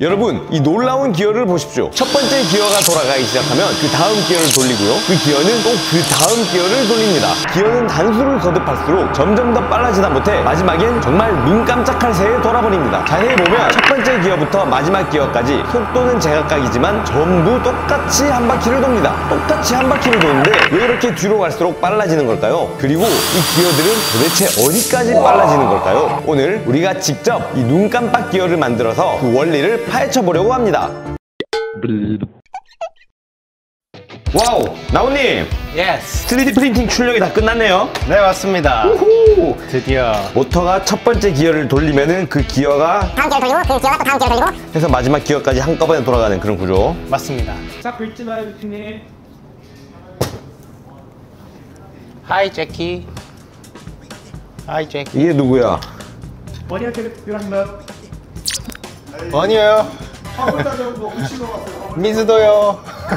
여러분, 이 놀라운 기어를 보십시오. 첫 번째 기어가 돌아가기 시작하면 그 다음 기어를 돌리고요. 그 기어는 또 그 다음 기어를 돌립니다. 기어는 단수를 거듭할수록 점점 더 빨라지다 못해 마지막엔 정말 눈 깜짝할 새에 돌아버립니다. 자세히 보면 첫 번째 기어부터 마지막 기어까지 속도는 제각각이지만 전부 똑같이 한 바퀴를 돕니다. 똑같이 한 바퀴를 도는데 왜 이렇게 뒤로 갈수록 빨라지는 걸까요? 그리고 이 기어들은 도대체 어디까지 빨라지는 걸까요? 오늘 우리가 직접 이 눈 깜빡 기어를 만들어서 그 원리를 파헤쳐 보려고 합니다. 와우! 나훈님! 예스! 3D 프린팅 출력이 다 끝났네요. 네, 맞습니다. 우후! 드디어 모터가 첫 번째 기어를 돌리면은 그 기어가 다음 기어를 돌리고 그 기어가 또 다음 기어를 돌리고 해서 마지막 기어까지 한꺼번에 돌아가는 그런 구조. 맞습니다. 자, 긁지 마요, 대표님. 하이 제키. 하이 제키. 이게 누구야? 머리한테 특별한 것. 원이요. 미스도요.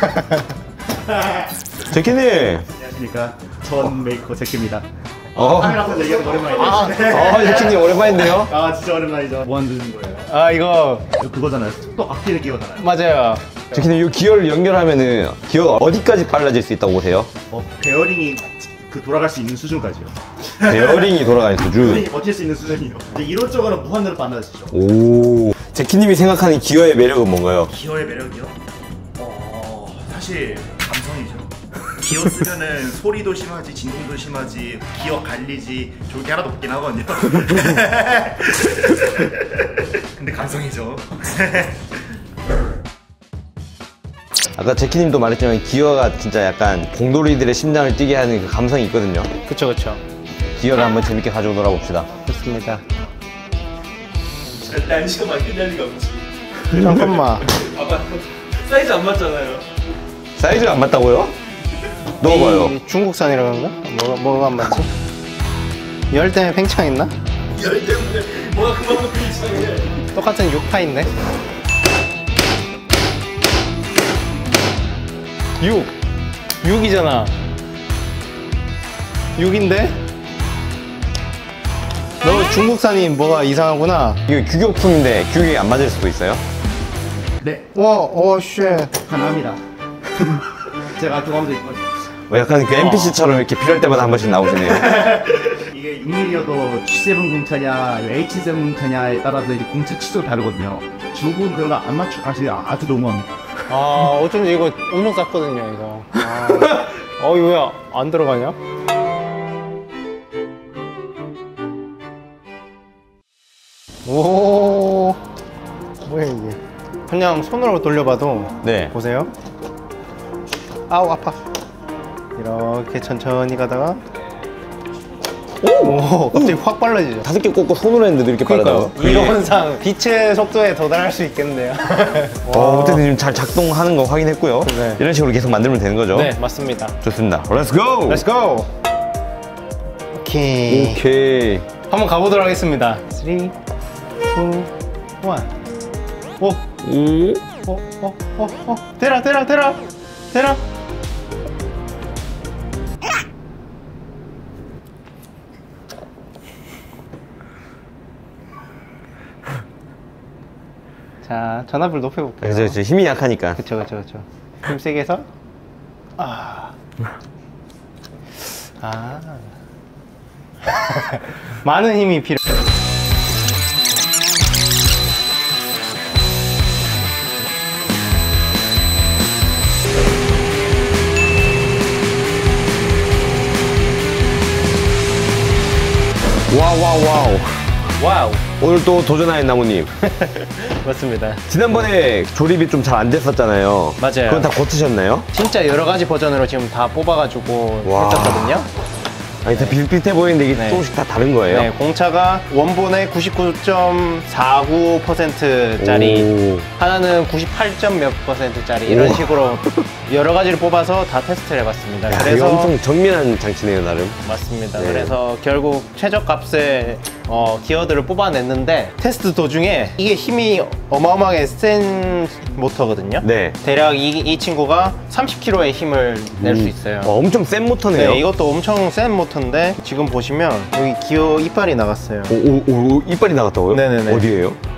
제키님! 안녕하십니까. 전 메이커 제키입니다. 어, 카메라에서 얘기하는 거 오랜만이네요. 제키님 오랜만인데요? 아, 진짜 오랜만이죠. 뭐 하는 거예요? 아, 이거 그거잖아요. 또 악기를 끼워잖아요. 맞아요. 제키님, 이 기어를 연결하면은 기어가 어디까지 빨라질 수 있다고 보세요? 베어링이 그 돌아갈 수 있는 수준까지요. 베어링이 돌아가는 수준. 베어링이 버틸 수 있는 수준이요. 이제 이론적으로 무한대로 빨라지죠. 오. 제키님이 생각하는 기어의 매력은 뭔가요? 기어의 매력이요? 사실 감성이죠. 기어 쓰면은 소리도 심하지, 진동도 심하지, 기어 갈리지, 좋을 게 하나도 없긴 하거든요. 근데 감성이죠. 아까 제키님도 말했지만 기어가 진짜 약간 공돌이들의 심장을 뛰게 하는 그 감성이 있거든요. 그쵸, 그쵸. 기어를 한번 재밌게 가지고 놀아봅시다. 좋습니다. 절대 안 시험만 끝날 리가 없지. 잠깐만. 봐봐. 사이즈 안 맞잖아요. 사이즈가 안 맞다고요? 넣어봐요. 이 중국산이라 그런가? 뭐가 안 맞지? 열 때문에 팽창했나? 열 때문에 뭐가 그만큼 이상해. 똑같은 6파 있네. 6이잖아. 6인데? 너 중국산이 뭐가 이상하구나. 이거 규격품인데 규격이 안 맞을 수도 있어요? 네, 쉣. 가능합니다. 제가 경험도 있거든요. 약간 그 NPC처럼 이렇게 필요할 때마다 한 번씩 나오시네요. 이게 6mm여도 G7 공차냐, H7 공차냐에 따라서 이제 공차 치수가 다르거든요. 중국은 그런 거 안 맞추, 아주 너무합니다. 아, 어쩐지 이거 엄청 쌌거든요, 이거. 이거 왜 안 들어가냐? 오, 뭐야 이게? 그냥 손으로 돌려봐도 네. 보세요. 아우 아파. 이렇게 천천히 가다가 오, 갑자기 확 빨라지죠. 5개 꽂고 손으로 했는데도 이렇게 빨라요. 이론상 빛의 속도에 도달할 수 있겠네요. 어쨌든 지금 잘 작동하는 거 확인했고요. 네. 이런 식으로 계속 만들면 되는 거죠? 네, 맞습니다. 좋습니다. Let's go! Let's go. 오케이. 오케이. 한번 가보도록 하겠습니다. 3, 2, 1. 오, 대라. 자, 전압을 높여볼게요. 그래서 힘이 약하니까. 그쵸. 힘 세게 해서. 많은 힘이 필요. 와우. 오늘 또 도전하는 나무님. 맞습니다. 지난번에 조립이 좀 잘 안 됐었잖아요. 맞아요. 그건 다 고치셨나요? 진짜 여러 가지 버전으로 지금 다 뽑아가지고 와. 했었거든요. 아니, 다 비슷비슷해 보이는데 이게 네. 조금씩 다 다른 거예요? 네, 공차가 원본의 99.49%짜리, 하나는 98. 몇 %짜리 이런 우와. 식으로 여러 가지를 뽑아서 다 테스트를 해봤습니다. 야, 이거 그래서 엄청 정밀한 장치네요, 나름. 맞습니다. 네. 그래서 결국 최저값의 기어들을 뽑아냈는데 테스트 도중에 이게 힘이 어마어마하게 센 모터거든요. 네. 대략 이 친구가 30kg의 힘을 낼 수 있어요. 엄청 센 모터네요. 네, 이것도 엄청 센 모터인데 지금 보시면 여기 기어 이빨이 나갔어요. 오, 이빨이 나갔다고요? 네네네. 어디에요?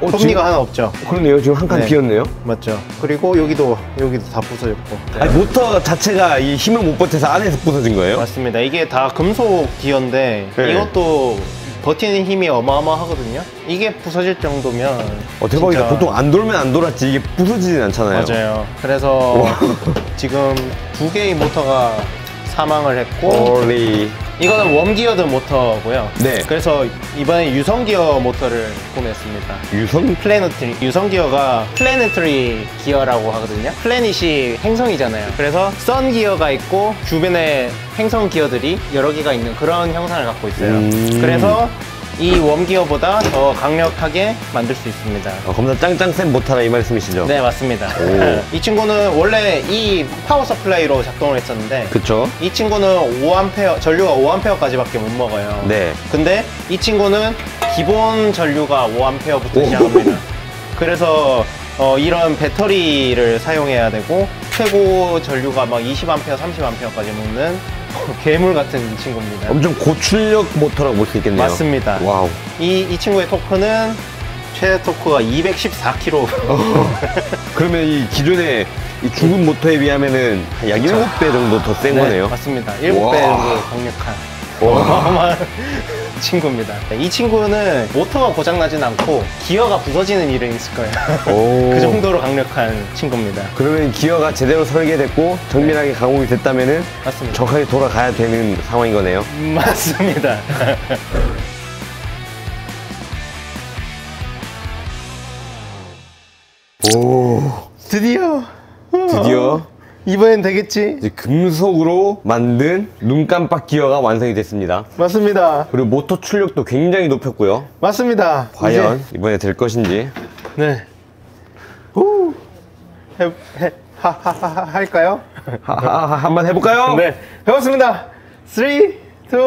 톱니가 하나 없죠. 그러네요. 지금 한 칸 네. 비었네요. 맞죠. 그리고 여기도 다 부서졌고. 아니, 모터 자체가 이 힘을 못 버텨서 안에서 부서진 거예요? 맞습니다. 이게 다 금속 기어인데 네. 이것도 버티는 힘이 어마어마하거든요. 이게 부서질 정도면 대박이다. 진짜- 보통 안 돌면 안 돌았지 이게 부서지진 않잖아요. 맞아요. 그래서 지금 2개의 모터가 사망을 했고 홀리. 이거는 웜기어드 모터고요. 네. 그래서 이번에 유성기어 모터를 구매했습니다. 유성? 플래너트리 유성기어가 플래너트리 기어라고 하거든요. 플래닛이 행성이잖아요. 그래서 선 기어가 있고 주변에 행성 기어들이 여러 개가 있는 그런 형상을 갖고 있어요. 그래서 이 웜기어보다 더 강력하게 만들 수 있습니다. 겁나 짱짱 센 모터라 이 말씀이시죠? 네, 맞습니다. 오. 이 친구는 원래 이 파워 서플라이로 작동을 했었는데 그쵸? 이 친구는 5A, 전류가 5A까지밖에 못 먹어요. 네. 근데 이 친구는 기본 전류가 5A부터 오. 시작합니다. 그래서 이런 배터리를 사용해야 되고 최고 전류가 막 20A, 30A까지 먹는 괴물 같은 친구입니다. 엄청 고출력 모터라고 볼 수 있겠네요. 맞습니다. 와우. 이 친구의 토크는 최대 토크가 214kg. 그러면 이 기존의 이 죽은 모터에 비하면은 약 7배 정도 더 센 거네요. 맞습니다. 7배 와. 정도 강력한 어마어마한 친구입니다. 이 친구는 모터가 고장나진 않고 기어가 부서지는 일은 있을 거예요. 오. 그 정도로 강력한 친구입니다. 그러면 기어가 제대로 설계됐고 정밀하게 가공이 됐다면은 맞습니다. 정확하게 돌아가야 되는 상황인 거네요. 맞습니다. 오. 드디어 드디어 이번엔 되겠지? 이제 금속으로 만든 눈 깜빡 기어가 완성이 됐습니다. 맞습니다. 그리고 모터 출력도 굉장히 높였고요. 맞습니다. 과연 이번에 될 것인지. 네. 후. 할까요? 한번 해볼까요? 네. 해봤습니다. 3, 2, 1.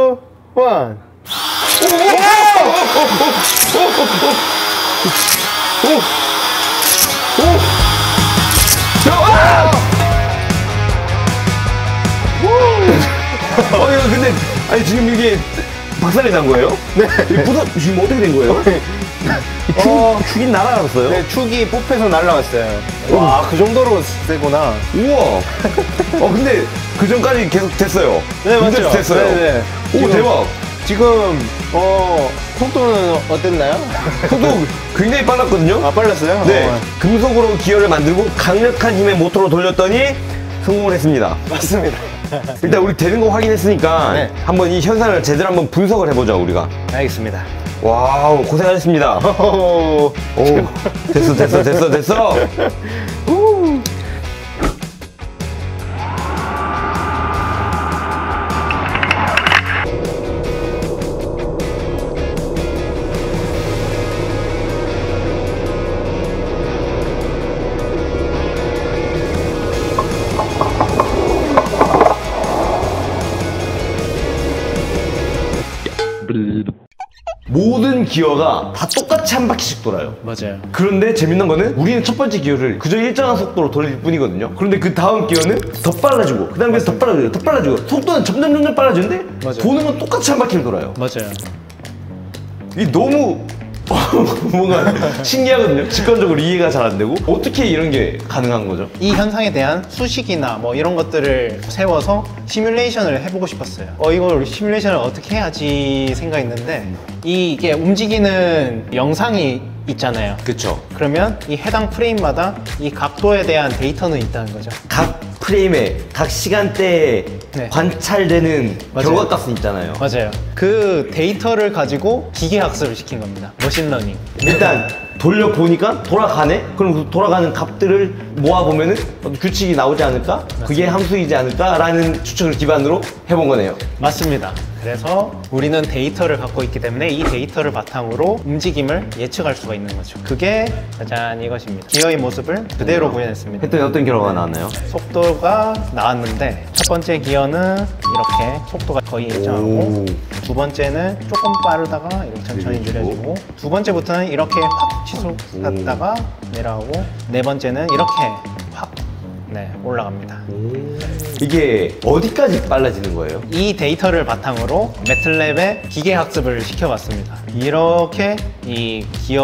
이거 근데 아니 지금 이게 박살이 난 거예요? 네. 지금 어떻게 된 거예요? 축이 날아갔어요? 네, 축이 뽑혀서 날라갔어요. 와, 그 정도로 세구나. 우와. 근데 그 전까지 계속 됐어요. 네, 맞죠? 문제도 됐어요. 네, 네. 오, 지금- 대박. 지금, 속도는 어땠나요? 속도 굉장히 빨랐거든요? 아, 빨랐어요? 네. 금속으로 기어를 만들고 강력한 힘의 모터로 돌렸더니 성공을 했습니다. 맞습니다. 일단 우리 되는 거 확인했으니까 네. 한번 이 현상을 제대로 한번 분석을 해보자, 우리가. 알겠습니다. 와우, 고생하셨습니다. 오, 됐어. 모든 기어가 다 똑같이 한 바퀴씩 돌아요. 맞아요. 그런데 재밌는 거는 우리는 첫 번째 기어를 그저 일정한 속도로 돌릴 뿐이거든요. 그런데 그 다음 기어는 더 빨라지고 그 다음에 더 빨라지고 더 빨라지고 속도는 점점 빨라지는데 맞아요. 도는 건 똑같이 한 바퀴를 돌아요. 맞아요. 이게 너무 뭔가 신기하거든요. 직관적으로 이해가 잘 안 되고 어떻게 이런 게 가능한 거죠? 이 현상에 대한 수식이나 뭐 이런 것들을 세워서 시뮬레이션을 해보고 싶었어요. 이걸 시뮬레이션을 어떻게 해야지 생각했는데 이게 움직이는 영상이 있잖아요. 그쵸. 그러면 이 해당 프레임마다 이 각도에 대한 데이터는 있다는 거죠. 각 프레임에 각 시간대에 네. 관찰되는 맞아요. 결과값은 있잖아요. 맞아요. 그 데이터를 가지고 기계 학습을 시킨 겁니다. 머신러닝. 일단 돌려보니까 돌아가네? 그럼 그 돌아가는 값들을 모아보면은 어떤 규칙이 나오지 않을까? 그게 함수이지 않을까라는 추측을 기반으로 해본 거네요. 맞습니다. 그래서 우리는 데이터를 갖고 있기 때문에 이 데이터를 바탕으로 움직임을 예측할 수가 있는 거죠. 그게 짜잔 이것입니다. 기어의 모습을 그대로 구현했습니다. 했더니 어떤 결과가 나왔나요? 속도가 나왔는데 첫 번째 기어는 이렇게 속도가 거의 일정하고 두 번째는 조금 빠르다가 이렇게 천천히 줄여지고 두 번째부터는 이렇게 확 치솟았다가 내려가고 네 번째는 이렇게 확 올라갑니다. 이게 어디까지 빨라지는 거예요? 이 데이터를 바탕으로 매틀랩에 기계 학습을 시켜봤습니다. 이렇게 이 기어가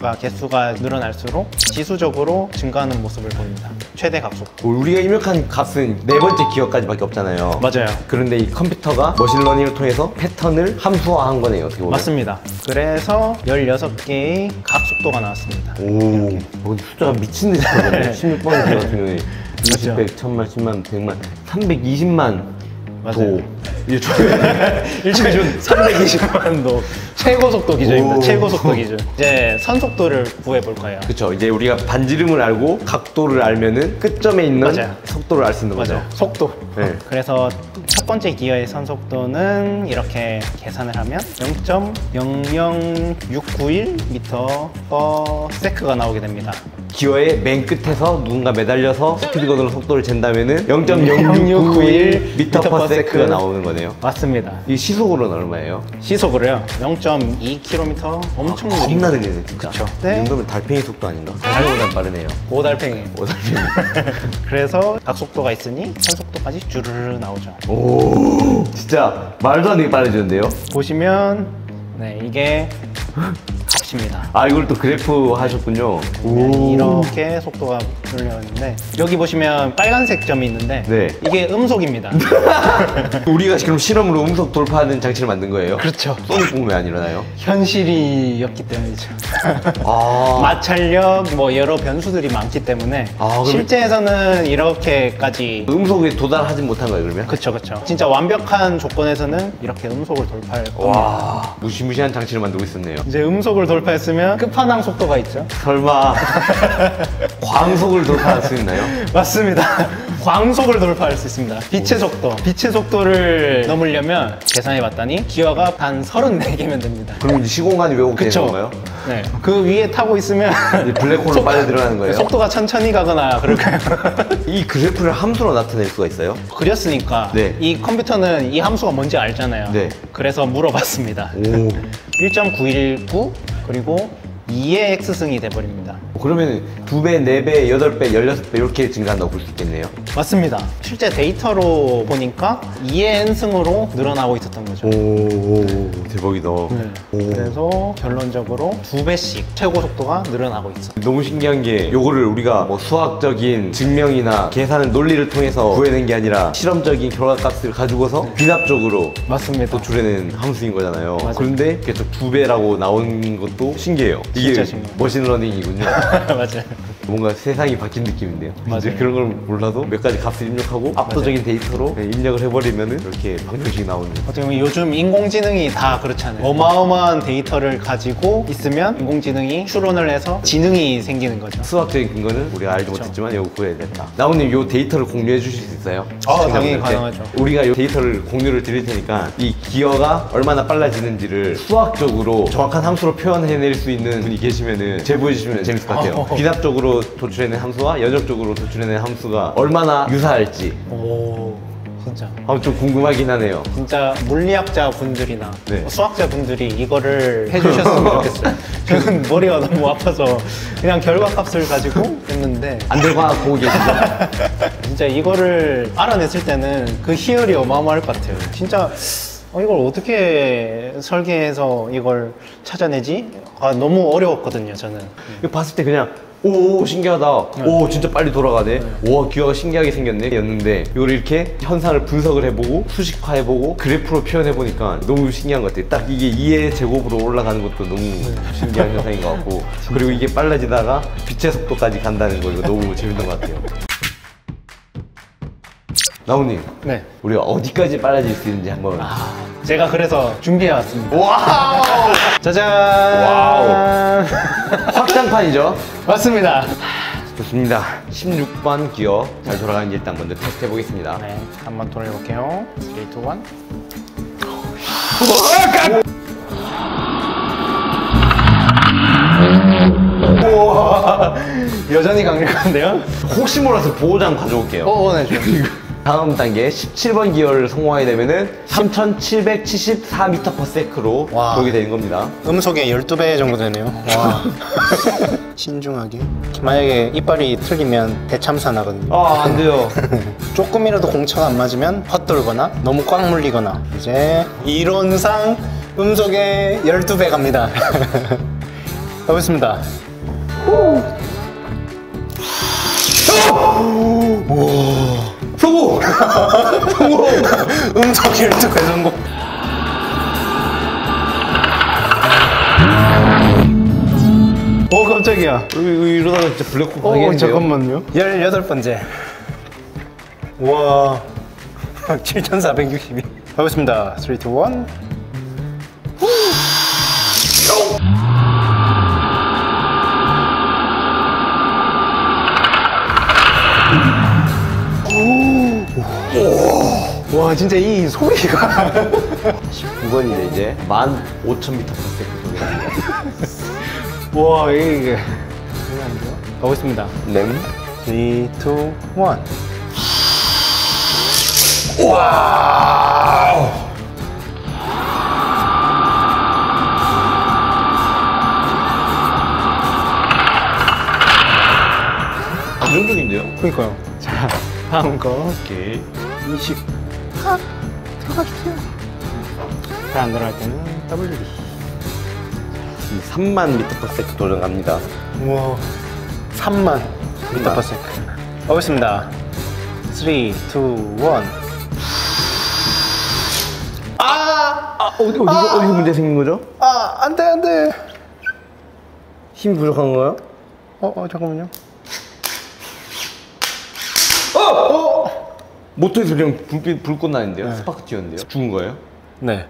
각속도가 개수가 늘어날수록 지수적으로 증가하는 모습을 보입니다. 최대 각속도. 우리가 입력한 값은 네 번째 기어까지밖에 없잖아요. 맞아요. 그런데 이 컴퓨터가 머신러닝을 통해서 패턴을 함수화한 거네요. 어떻게 보면. 맞습니다. 그래서 16개의 각속도가 나왔습니다. 오, 근데 숫자가 미친 듯이 커졌네. 16번 기어 같은 경우에 20, 그렇죠. 100, 1000만, 10만, 100만, 320만 맞아요. 도. 이게 일주일 준 320만도 최고 속도 기준입니다. 오. 최고 속도 기준. 이제 선속도를 구해 볼 거예요. 그쵸. 이제 우리가 반지름을 알고 각도를 알면은 끝점에 있는 맞아요. 속도를 알 수 있는 거죠. 맞아요. 속도. 네. 그래서 첫 번째 기어의 선속도는 이렇게 계산을 하면 0.00691m/s가 나오게 됩니다. 기어의 맨 끝에서 누군가 매달려서 스피드 거드로 속도를 잰다면은 0.0691m/s가 나오는 거네요. 맞습니다. 이 시속으로는 얼마예요? 시속으로요. 0.2km 엄청 겁나 느리네 진짜. 그쵸. 이 네. 정도면 달팽이 속도 아닌가? 달팽이보단 빠르네요. 고달팽이. 오달팽이. 그래서 각속도가 있으니 선속도까지 주르르 나오죠. 오, 진짜 말도 안 되게 빨라지는데요? 보시면 네 이게 값입니다. 아, 이걸 또 그래프 하셨군요. 이렇게 속도가 늘려있는데 여기 보시면 빨간색 점이 있는데 네. 이게 음속입니다. 우리가 지금 실험으로 음속 돌파하는 장치를 만든 거예요? 그렇죠. 소닉붐 왜 안 일어나요? 현실이었기 때문이죠. 아, 마찰력 뭐 여러 변수들이 많기 때문에 아, 그럼- 실제에서는 이렇게까지 음속에 도달하진 못한 거예요, 그러면? 그쵸. 진짜 완벽한 조건에서는 이렇게 음속을 돌파할 겁니다. 와, 무시무시한 장치를 만들고 있었네요. 이제 음속을 돌파했으면 끝판왕 속도가 있죠. 설마 광속을 돌파할 수 있나요? 맞습니다. 광속을 돌파할 수 있습니다. 빛의 속도. 빛의 속도를 넘으려면 계산해봤더니 기어가 단 34개면 됩니다. 그럼 이제 시공간이 왜곡되는 그쵸? 건가요? 네. 그 위에 타고 있으면 이제 블랙홀로 빨려 들어가는 거예요? 속도가 천천히 가거나 그럴까요? 이 그래프를 함수로 나타낼 수가 있어요? 그렸으니까 네. 이 컴퓨터는 이 함수가 뭔지 알잖아요. 네. 그래서 물어봤습니다. 오. 1.919 그리고 2의 x승이 돼버립니다. 그러면 2배, 4배, 8배, 16배 이렇게 증가한다고 볼 수 있겠네요? 맞습니다. 실제 데이터로 보니까 2의 n승으로 늘어나고 있었던 거죠. 오, 대박이다. 네. 그래서 결론적으로 2배씩 최고 속도가 늘어나고 있어. 너무 신기한 게 요거를 우리가 뭐 수학적인 증명이나 계산을 논리를 통해서 구해낸 게 아니라 실험적인 결과값을 가지고서 비납적으로 맞습니다. 도출해낸 함수인 거잖아요. 맞아요. 그런데 계속 2배라고 나온 것도 신기해요. 이게 진짜 신기해요. 머신러닝이군요. 맞아요. 뭔가 세상이 바뀐 느낌인데요. 이제 맞아요. 그런 걸 몰라도 몇 가지 값을 입력하고 압도적인 데이터로 입력을 해버리면은 이렇게 방정식이 나오는. 어떻게 보면 요즘 인공지능이 다 그렇잖아요. 어마어마한 데이터를 가지고 있으면 인공지능이 추론을 해서 지능이 생기는 거죠. 수학적인 근거는 우리가 알지 못했지만 이거 구해야 됐다. 나오님 요 데이터를 공유해 주실 수 있어요? 당연히 시청자분들께? 가능하죠. 우리가 요 데이터를 공유를 드릴 테니까 이 기어가 얼마나 빨라지는지를 수학적으로 정확한 함수로 표현해낼 수 있는 분이 계시면은 제보해 주시면 재밌을 것 같아요. 비납적으로 도출해낸 함수와 연역적으로 도출해낸 함수가 얼마나 유사할지 오, 진짜. 한번 좀 궁금하긴 하네요. 진짜 물리학자 분들이나 네. 수학자 분들이 이거를 해주셨으면 좋겠어요. 저는 머리가 너무 아파서 그냥 결과값을 가지고 했는데 안될과학 보고 계시죠? 진짜 이거를 알아냈을 때는 그 희열이 어마어마할 것 같아요. 진짜 이걸 어떻게 설계해서 이걸 찾아내지? 너무 어려웠거든요, 저는. 이거 봤을 때 그냥 오 신기하다. 오 진짜 빨리 돌아가네. 와 기어가 신기하게 생겼네 였는데 이걸 이렇게 현상을 분석을 해보고 수식화해보고 그래프로 표현해보니까 너무 신기한 것 같아요. 딱 이게 2의 제곱으로 올라가는 것도 너무 신기한 현상인 것 같고 그리고 이게 빨라지다가 빛의 속도까지 간다는 거 이거 너무 재밌는 것 같아요. 나우님 네. 우리가 어디까지 빨라질 수 있는지 한번. 제가 그래서 준비해왔습니다. 와우 짜잔! 와우. 확장판이죠? 맞습니다. 좋습니다. 16번 기어 잘 돌아가는지 일단 먼저 테스트 해보겠습니다. 네, 한번 돌려볼게요. 3, 2, 1. 여전히 강력한데요? 혹시 몰라서 보호장 가져올게요. 네, 좋아요. 다음 단계 17번 기어를 성공하게 되면은 3774m/s로 와. 돌게 되는 겁니다. 음속의 12배 정도 되네요. 와. 신중하게. 만약에 이빨이 틀리면 대참사 나거든요. 아, 안 돼요. 조금이라도 공차가 안 맞으면 헛돌거나 너무 꽉 물리거나 이제 이론상 음속의 12배 갑니다. 가보겠습니다. 성공! 성공! 음성 결투 대성공. 오 깜짝이야. 이러다가 진짜 블랙홀 오 가겠는데요? 잠깐만요. 18번째. 우와 7462. 가보겠습니다. 3, 2, 1. 와 진짜 이 소리가 19번이네 이제 15,000m 퍼센트 와 이게 장난 아닌데요? 가보겠습니다. 램 3, 2, 1. 안정적인데요? 그니까요. 자 다음 거 오케이 20. 들어가주세요. 잘 안 들어갈 때는 WD. 3만 미터 퍼센트 도전 갑니다. 우와 3만 미터 퍼센트. 가보겠습니다. 3, 2, 1. 어디서 문제 생긴 거죠? 아 안돼 안돼. 힘이 부족한 거예요? 잠깐만요. 모터에서 그냥 불꽃 나는데요? 스파크 튀었는데요? 죽은 거예요? 네.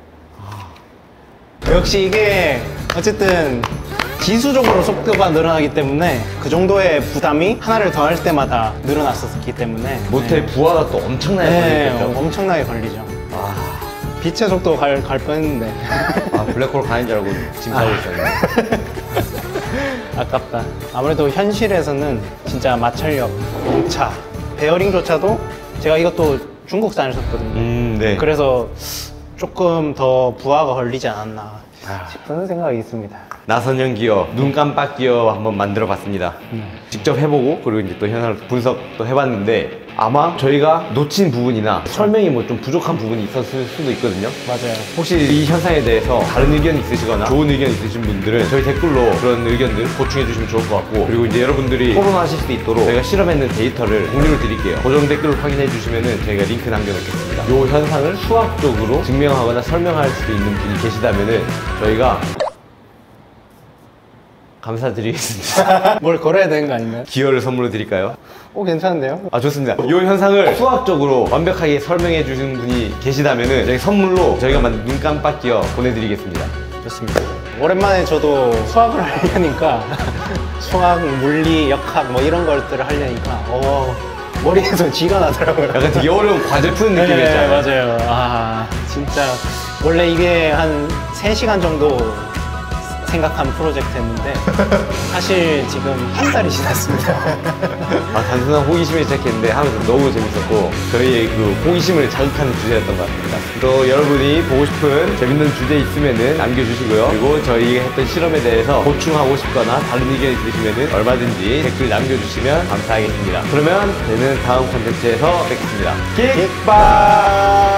역시 이게 어쨌든 지수적으로 속도가 늘어나기 때문에 그 정도의 부담이 하나를 더 할 때마다 늘어났었기 때문에 모터의 부하가 또 엄청나게 네, 걸리겠죠? 엄청나게 걸리죠. 빛의 속도 갈 뻔했는데 블랙홀 가는 줄 알고 지금 싸우고 있었는데 아깝다. 아무래도 현실에서는 진짜 마찰력, 공차, 베어링조차도 제가 이것도 중국산을 샀거든요. 네. 그래서 조금 더 부하가 걸리지 않았나 싶은 생각이 있습니다. 나선형 기어, 눈 깜빡 기어 한번 만들어 봤습니다. 직접 해보고 그리고 이제 또 현상을 분석도 해봤는데 아마 저희가 놓친 부분이나 설명이 뭐 좀 부족한 부분이 있었을 수도 있거든요. 맞아요. 혹시 이 현상에 대해서 다른 의견이 있으시거나 좋은 의견 있으신 분들은 저희 댓글로 그런 의견들 보충해 주시면 좋을 것 같고, 그리고 이제 여러분들이 토론하실 수 있도록 저희가 실험했는 데이터를 공유를 드릴게요. 고정 댓글을 확인해 주시면은 저희가 링크 남겨놓겠습니다. 이 현상을 수학적으로 증명하거나 설명할 수 있는 분이 계시다면은 저희가 감사드리겠습니다. 뭘 걸어야 되는 거 아닌가요? 기어를 선물로 드릴까요? 괜찮은데요? 아, 좋습니다. 이 현상을 수학적으로 완벽하게 설명해 주신 분이 계시다면은 저희 선물로 저희가 만든 눈 깜빡 기어 보내드리겠습니다. 좋습니다. 오랜만에 저도 수학을 하려니까 수학, 물리, 역학 뭐 이런 것들을 하려니까 머리에서 쥐가 나더라고요. 약간 되게 어려운 과제 푸는 느낌이었잖아요. 맞아요. 진짜 원래 이게 한 3시간 정도 생각한 프로젝트였는데 사실 지금 한 달이 지났습니다. 단순한 호기심에 시작했는데 하면서 너무 재밌었고 저희의 그 호기심을 자극하는 주제였던 것 같습니다. 또 여러분이 보고 싶은 재밌는 주제 있으면은 남겨주시고요. 그리고 저희가 했던 실험에 대해서 보충하고 싶거나 다른 의견 있으시면은 얼마든지 댓글 남겨주시면 감사하겠습니다. 그러면 저희는 다음 콘텐츠에서 뵙겠습니다. 킥바!